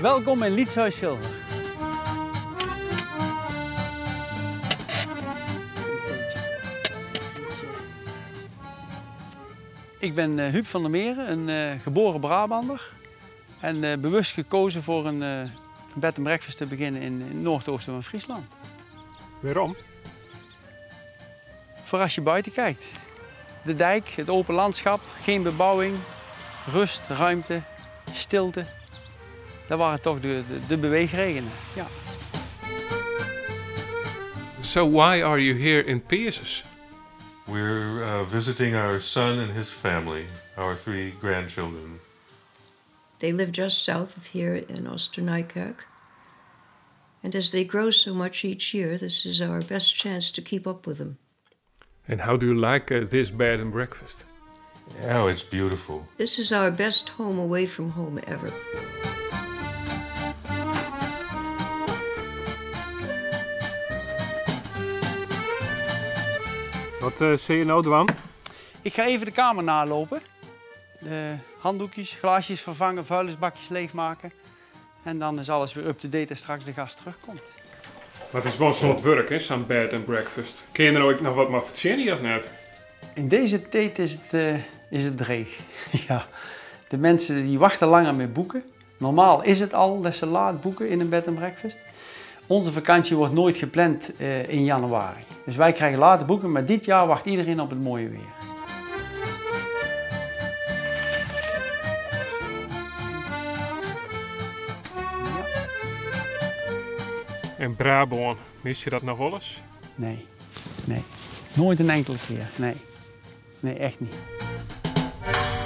Welkom in Lietshuis Zilver. Ik ben Huub van der Meren, een geboren Brabander. En bewust gekozen voor een bed and breakfast te beginnen in het noordoosten van Friesland. Waarom? Voor als je buiten kijkt. De dijk, het open landschap, geen bebouwing, rust, ruimte, stilte. Dat waren toch de beweegredenen. Ja. So why are you here in Peerses? We're visiting our son and his family, our 3 grandchildren. They live just south of here in Oosternijkerk. And as they grow so much each year, this is our best chance to keep up with them. And how do you like this bed and breakfast? Oh, it's beautiful. This is our best home away from home ever. Wat zie je nou, Dwan? Ik ga even de kamer nalopen. De handdoekjes, glaasjes vervangen, vuilnisbakjes leegmaken. En dan is alles weer up-to-date als straks de gast terugkomt. Wat is wel zo'n werk, hè, zo'n bed and breakfast. Kun je er ook nog wat maar verzinnen of net? In deze tijd is het dreig. Ja. De mensen die wachten langer met boeken. Normaal is het al dat ze laat boeken in een bed and breakfast. Onze vakantie wordt nooit gepland in januari. Dus wij krijgen later boeken, maar dit jaar wacht iedereen op het mooie weer. En Brabant, mis je dat nog wel eens? Nee, nee. Nooit een enkele keer. Nee. Nee, echt niet.